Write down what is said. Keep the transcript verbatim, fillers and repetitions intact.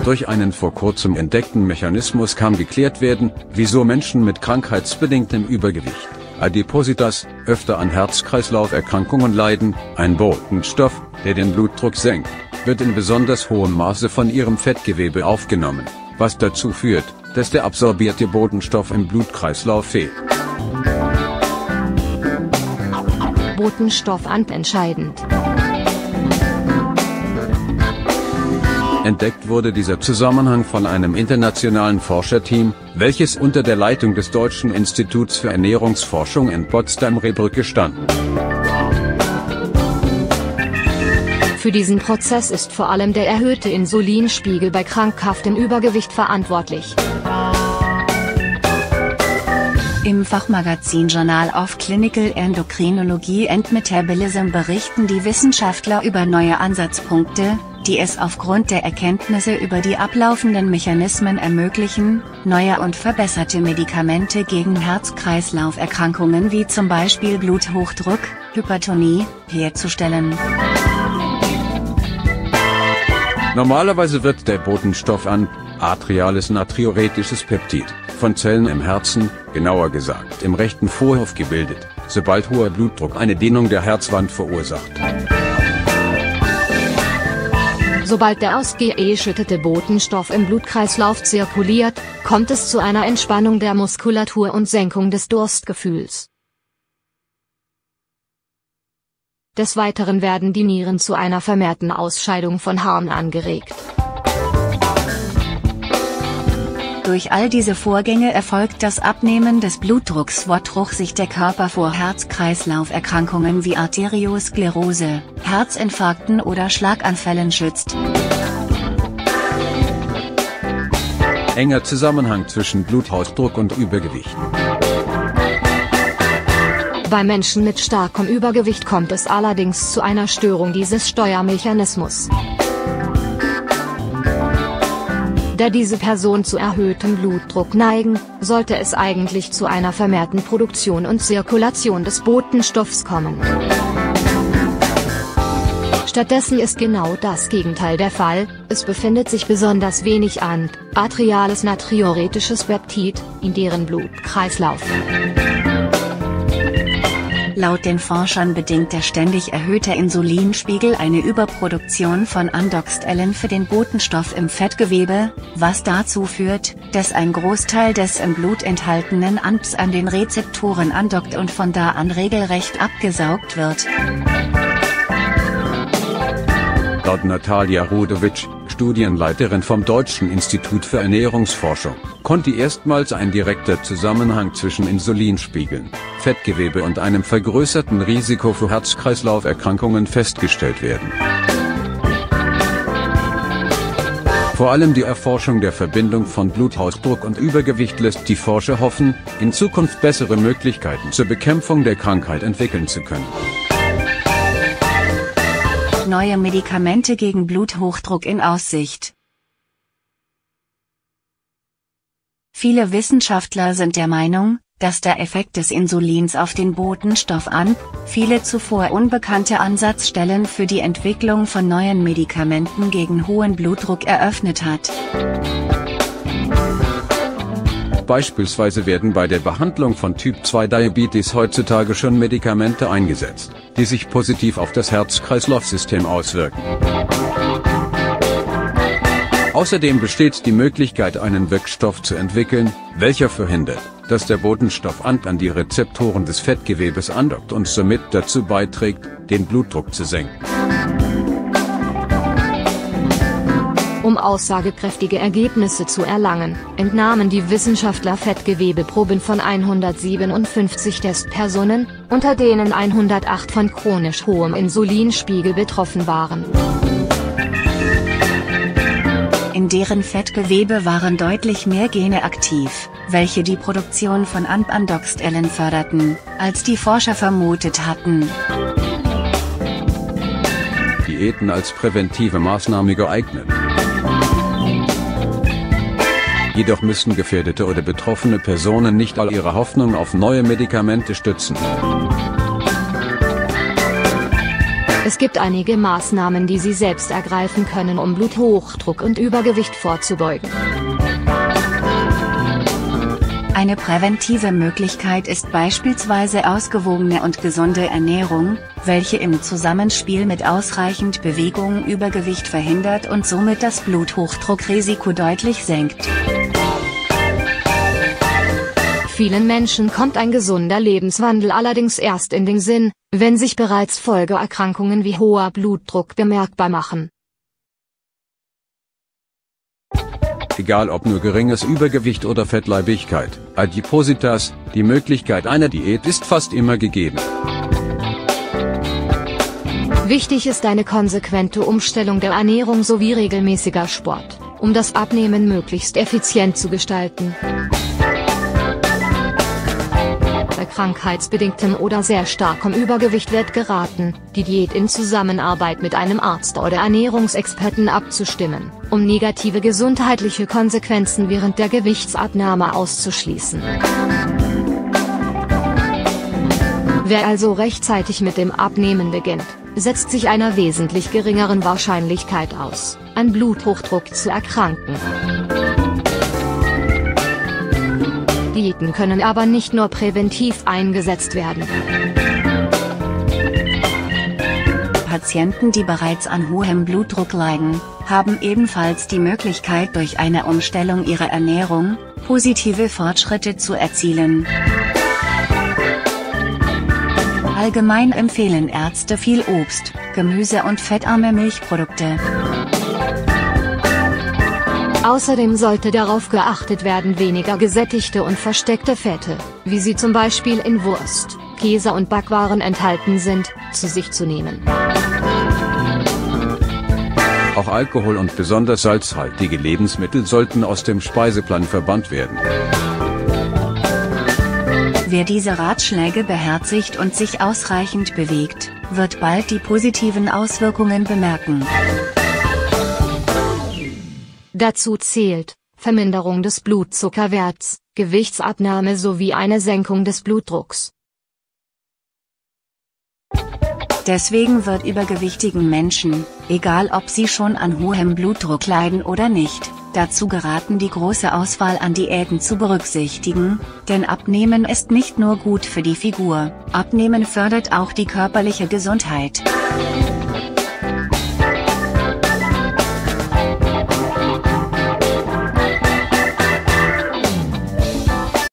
Durch einen vor kurzem entdeckten Mechanismus kann geklärt werden, wieso Menschen mit krankheitsbedingtem Übergewicht, Adipositas, öfter an Herz-Kreislauf-Erkrankungen leiden. Ein Botenstoff, der den Blutdruck senkt, wird in besonders hohem Maße von ihrem Fettgewebe aufgenommen, was dazu führt, dass der absorbierte Botenstoff im Blutkreislauf fehlt. Botenstoff A N P entscheidend. Entdeckt wurde dieser Zusammenhang von einem internationalen Forscherteam, welches unter der Leitung des Deutschen Instituts für Ernährungsforschung in Potsdam-Rehbrücke stand. Für diesen Prozess ist vor allem der erhöhte Insulinspiegel bei krankhaftem Übergewicht verantwortlich. Im Fachmagazin Journal of Clinical Endocrinology and Metabolism berichten die Wissenschaftler über neue Ansatzpunkte, die es aufgrund der Erkenntnisse über die ablaufenden Mechanismen ermöglichen, neue und verbesserte Medikamente gegen Herz-Kreislauf-Erkrankungen wie zum Beispiel Bluthochdruck, Hypertonie, herzustellen. Normalerweise wird der Botenstoff A N P, atriales natriuretisches Peptid, von Zellen im Herzen, genauer gesagt im rechten Vorhof gebildet, sobald hoher Blutdruck eine Dehnung der Herzwand verursacht. Sobald der ausgeschüttete Botenstoff im Blutkreislauf zirkuliert, kommt es zu einer Entspannung der Muskulatur und Senkung des Durstgefühls. Des Weiteren werden die Nieren zu einer vermehrten Ausscheidung von Harn angeregt. Durch all diese Vorgänge erfolgt das Abnehmen des Blutdrucks, wodurch sich der Körper vor Herz-Kreislauf-Erkrankungen wie Arteriosklerose, Herzinfarkten oder Schlaganfällen schützt. Enger Zusammenhang zwischen Bluthochdruck und Übergewicht. Bei Menschen mit starkem Übergewicht kommt es allerdings zu einer Störung dieses Steuermechanismus. Da diese Personen zu erhöhtem Blutdruck neigen, sollte es eigentlich zu einer vermehrten Produktion und Zirkulation des Botenstoffs kommen. Stattdessen ist genau das Gegenteil der Fall, es befindet sich besonders wenig A N P, atriales natriuretisches Peptid, in deren Blutkreislauf. Laut den Forschern bedingt der ständig erhöhte Insulinspiegel eine Überproduktion von Androxtelin für den Botenstoff im Fettgewebe, was dazu führt, dass ein Großteil des im Blut enthaltenen A N Ps an den Rezeptoren andockt und von da an regelrecht abgesaugt wird. Laut Natalia Rudowitsch, Studienleiterin vom Deutschen Institut für Ernährungsforschung, konnte erstmals ein direkter Zusammenhang zwischen Insulinspiegeln, Fettgewebe und einem vergrößerten Risiko für Herz-Kreislauf-Erkrankungen festgestellt werden. Vor allem die Erforschung der Verbindung von Bluthochdruck und Übergewicht lässt die Forscher hoffen, in Zukunft bessere Möglichkeiten zur Bekämpfung der Krankheit entwickeln zu können. Neue Medikamente gegen Bluthochdruck in Aussicht. Viele Wissenschaftler sind der Meinung, dass der Effekt des Insulins auf den Botenstoff A N P, viele zuvor unbekannte Ansatzstellen für die Entwicklung von neuen Medikamenten gegen hohen Blutdruck eröffnet hat. Beispielsweise werden bei der Behandlung von Typ zwei Diabetes heutzutage schon Medikamente eingesetzt, die sich positiv auf das Herz-Kreislauf-System auswirken. Außerdem besteht die Möglichkeit, einen Wirkstoff zu entwickeln, welcher verhindert, dass der Botenstoff A N P an die Rezeptoren des Fettgewebes andockt und somit dazu beiträgt, den Blutdruck zu senken. Um aussagekräftige Ergebnisse zu erlangen, entnahmen die Wissenschaftler Fettgewebeproben von hundertsiebenundfünfzig Testpersonen, unter denen hundertacht von chronisch hohem Insulinspiegel betroffen waren. In deren Fettgewebe waren deutlich mehr Gene aktiv, welche die Produktion von A N P Androxtelin förderten, als die Forscher vermutet hatten. Diäten als präventive Maßnahme geeignet. Jedoch müssen gefährdete oder betroffene Personen nicht all ihre Hoffnung auf neue Medikamente stützen. Es gibt einige Maßnahmen, die Sie selbst ergreifen können, um Bluthochdruck und Übergewicht vorzubeugen. Eine präventive Möglichkeit ist beispielsweise ausgewogene und gesunde Ernährung, welche im Zusammenspiel mit ausreichend Bewegung Übergewicht verhindert und somit das Bluthochdruckrisiko deutlich senkt. Vielen Menschen kommt ein gesunder Lebenswandel allerdings erst in den Sinn, wenn sich bereits Folgeerkrankungen wie hoher Blutdruck bemerkbar machen. Egal ob nur geringes Übergewicht oder Fettleibigkeit, Adipositas, die Möglichkeit einer Diät ist fast immer gegeben. Wichtig ist eine konsequente Umstellung der Ernährung sowie regelmäßiger Sport, um das Abnehmen möglichst effizient zu gestalten. Bei krankheitsbedingtem oder sehr starkem Übergewicht wird geraten, die Diät in Zusammenarbeit mit einem Arzt oder Ernährungsexperten abzustimmen, um negative gesundheitliche Konsequenzen während der Gewichtsabnahme auszuschließen. Wer also rechtzeitig mit dem Abnehmen beginnt, setzt sich einer wesentlich geringeren Wahrscheinlichkeit aus, an Bluthochdruck zu erkranken. Diäten können aber nicht nur präventiv eingesetzt werden. Patienten, die bereits an hohem Blutdruck leiden, haben ebenfalls die Möglichkeit, durch eine Umstellung ihrer Ernährung positive Fortschritte zu erzielen. Allgemein empfehlen Ärzte viel Obst, Gemüse und fettarme Milchprodukte. Außerdem sollte darauf geachtet werden, weniger gesättigte und versteckte Fette, wie sie zum Beispiel in Wurst, Käse und Backwaren enthalten sind, zu sich zu nehmen. Auch Alkohol und besonders salzhaltige Lebensmittel sollten aus dem Speiseplan verbannt werden. Wer diese Ratschläge beherzigt und sich ausreichend bewegt, wird bald die positiven Auswirkungen bemerken. Dazu zählt Verminderung des Blutzuckerwerts, Gewichtsabnahme sowie eine Senkung des Blutdrucks. Deswegen wird übergewichtigen Menschen, egal ob sie schon an hohem Blutdruck leiden oder nicht, dazu geraten, die große Auswahl an Diäten zu berücksichtigen, denn Abnehmen ist nicht nur gut für die Figur, Abnehmen fördert auch die körperliche Gesundheit.